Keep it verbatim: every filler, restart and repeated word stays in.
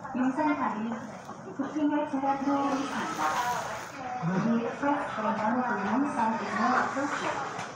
용산까지 부팅열차가 들어오고 있습니다. The express train number one south is now approaching.